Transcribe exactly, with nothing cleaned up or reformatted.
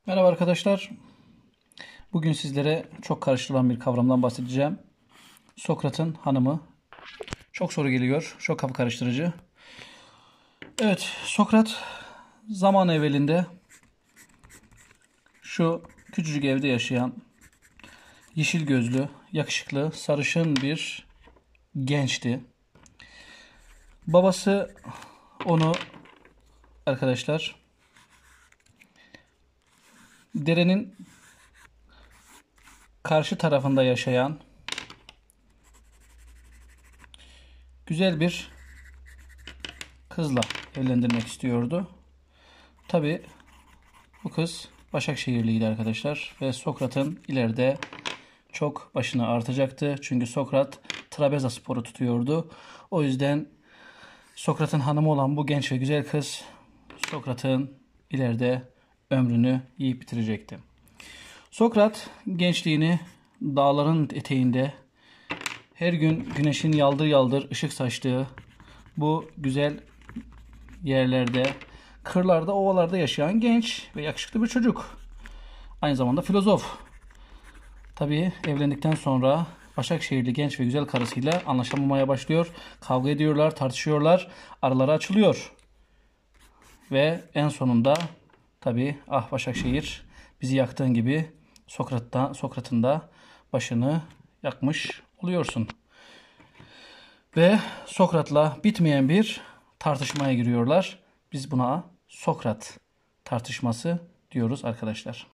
Merhaba arkadaşlar. Bugün sizlere çok karıştırılan bir kavramdan bahsedeceğim. Sokrat'ın hanımı. Çok soru geliyor. Çok kafa karıştırıcı. Evet, Sokrat zaman evvelinde şu küçücük evde yaşayan yeşil gözlü, yakışıklı, sarışın bir gençti. Babası onu arkadaşlar derenin karşı tarafında yaşayan güzel bir kızla evlendirmek istiyordu. Tabi bu kız Başakşehirliydi arkadaşlar ve Sokrat'ın ileride çok başını artacaktı. Çünkü Sokrat Trabzonspor'u tutuyordu. O yüzden Sokrat'ın hanımı olan bu genç ve güzel kız Sokrat'ın ileride ömrünü yiyip bitirecekti. Sokrat gençliğini dağların eteğinde her gün güneşin yaldır yaldır ışık saçtığı bu güzel yerlerde, kırlarda, ovalarda yaşayan genç ve yakışıklı bir çocuk. Aynı zamanda filozof. Tabii evlendikten sonra Başakşehirli genç ve güzel karısıyla anlaşamamaya başlıyor. Kavga ediyorlar, tartışıyorlar, araları açılıyor. Ve en sonunda tabii ah Başakşehir bizi yaktığın gibi Sokrat'ta, Sokrat'ın da başını yakmış oluyorsun. Ve Sokrat'la bitmeyen bir tartışmaya giriyorlar. Biz buna Sokrat tartışması diyoruz arkadaşlar.